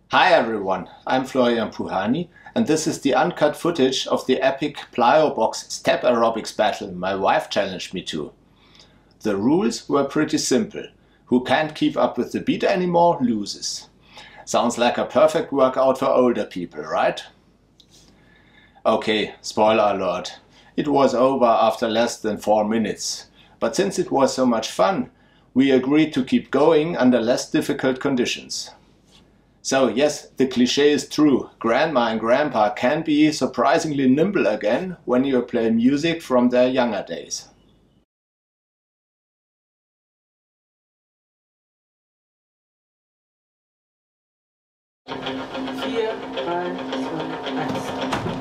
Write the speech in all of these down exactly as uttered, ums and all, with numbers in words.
Hi everyone, I'm Florian Puhani and this is the uncut footage of the epic Plyobox step aerobics battle my wife challenged me to. The rules were pretty simple. Who can't keep up with the beat anymore loses. Sounds like a perfect workout for older people, right? Okay, spoiler alert. It was over after less than four minutes. But since it was so much fun, we agreed to keep going under less difficult conditions. So yes, the cliché is true. Grandma and grandpa can be surprisingly nimble again when you play music from their younger days. vier, drei, zwei, eins.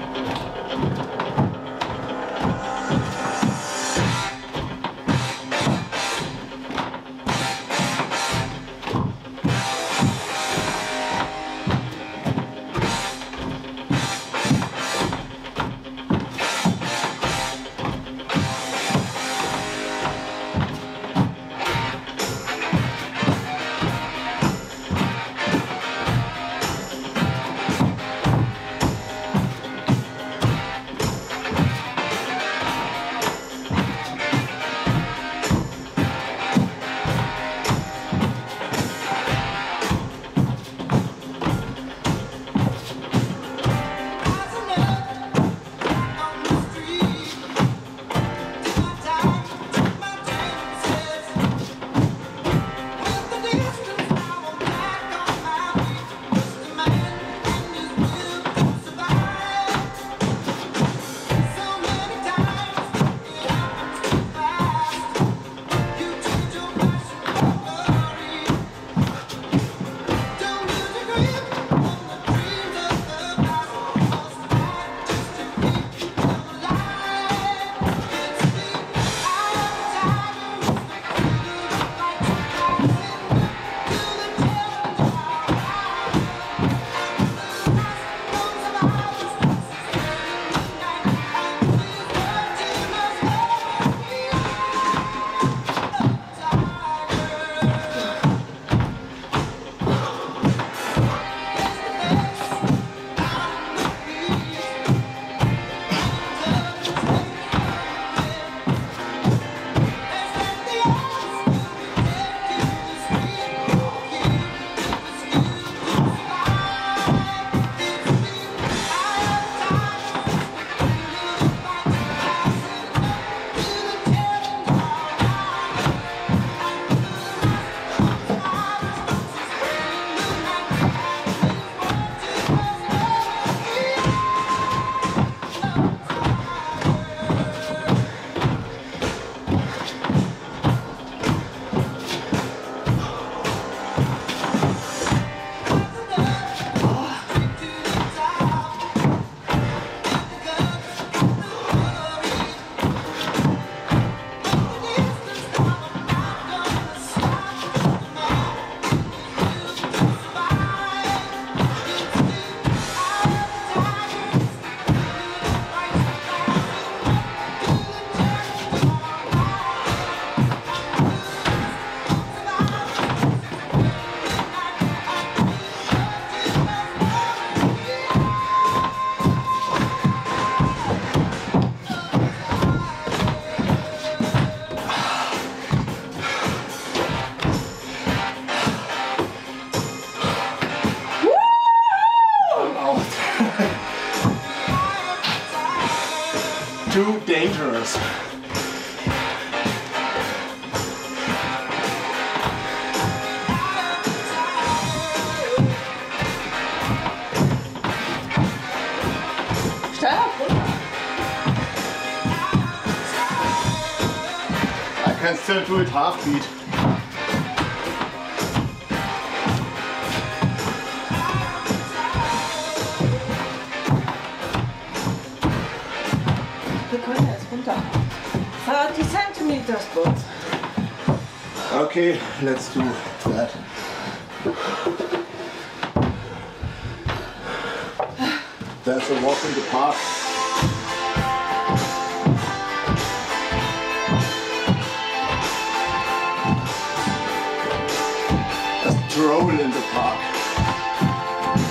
Too dangerous. Steil runter. I can still do it half beat. Wir können jetzt runter. thirty centimeters, both. Okay, let's do that. There's a walk in the park. A stroll in the park.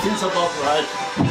Feels about right.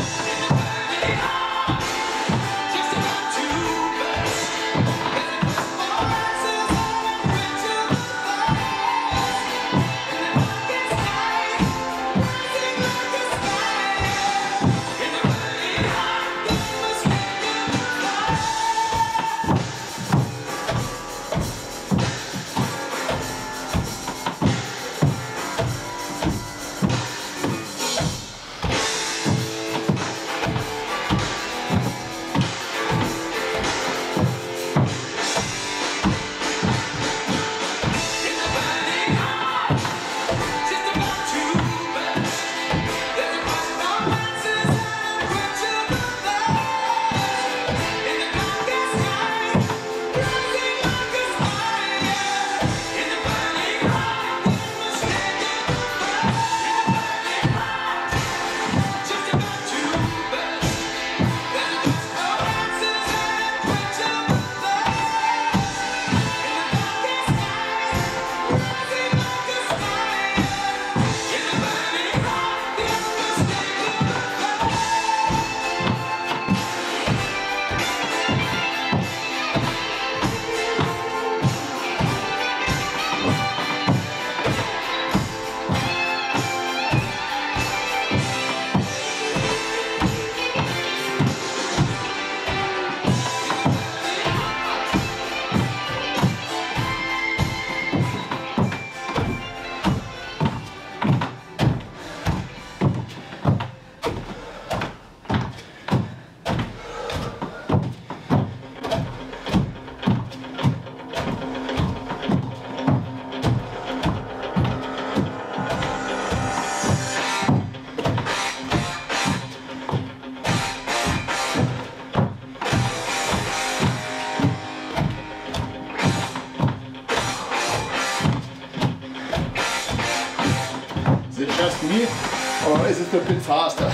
Is it just me, or is it a bit faster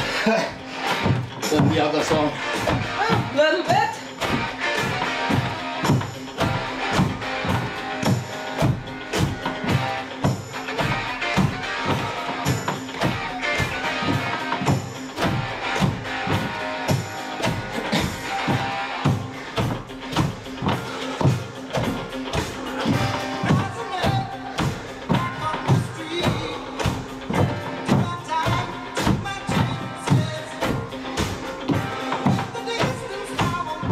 than the other song? A little bit. Distance, I want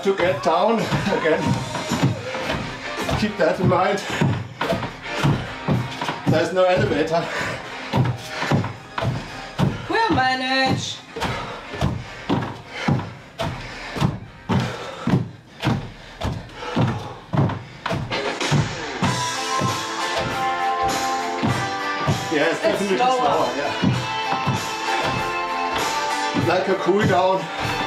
to get down again. Keep that in mind. There's no elevator. We'll manage. Yes, definitely slower. slower, yeah. Like a cool down.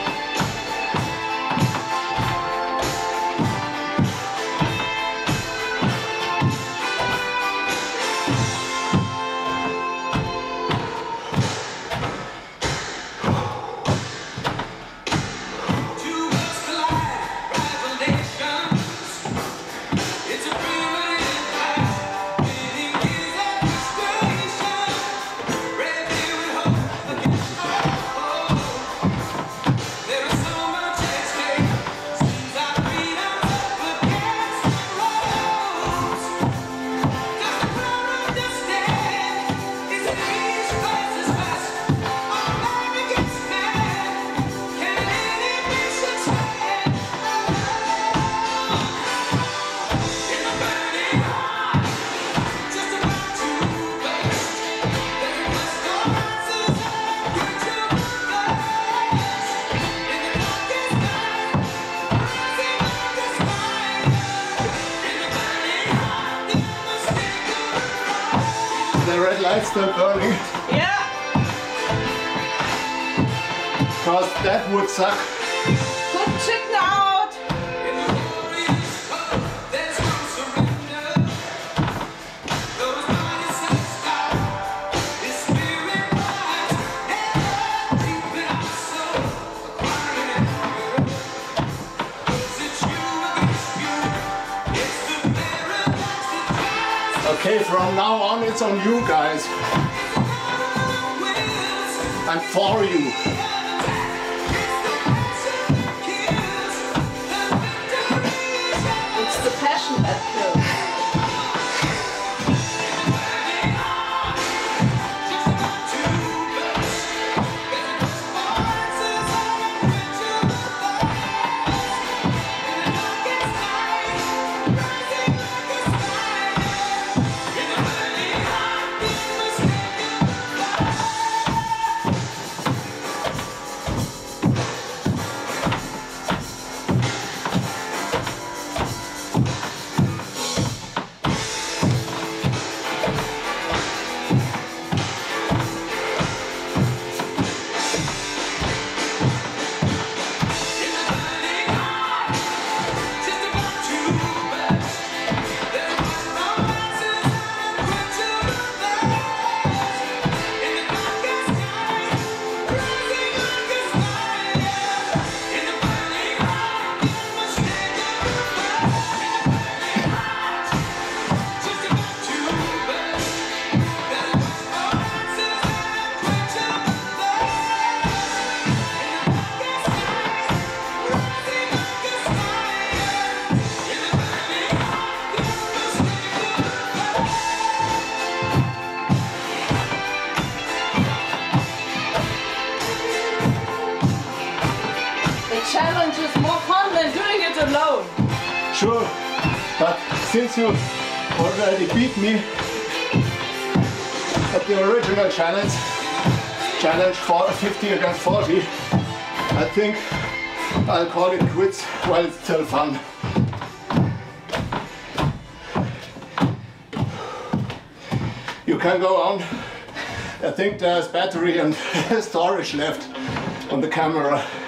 The red light's still burning. Yeah. Because that would suck. Put chicken out. Okay, from now on it's on you guys. I'm for you. It's the passion that kills. Challenge is more fun than doing it alone. Sure, but since you already beat me at the original challenge, challenge for fifty against forty, I think I'll call it quits while it's still fun. You can go on. I think there's battery and storage left on the camera.